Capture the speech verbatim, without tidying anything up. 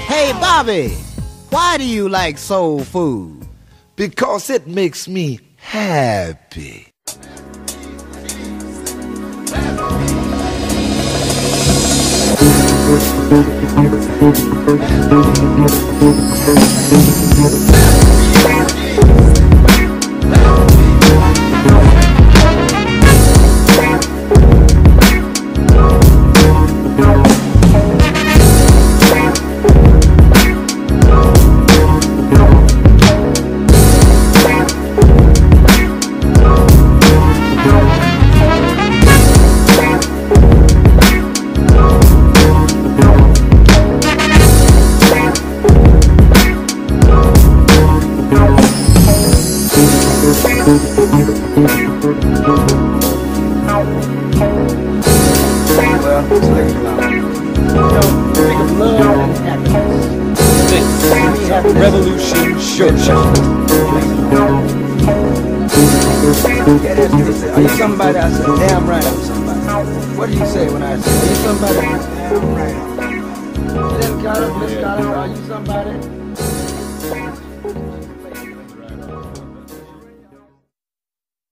Hey, Bobby, why do you like soul food? Because it makes me happy. Revolution Show. Are you somebody? I said, damn right I'm somebody. What do you say when I say, are you somebody? Damn right. Then Carlos, Miss Carlos, are you somebody?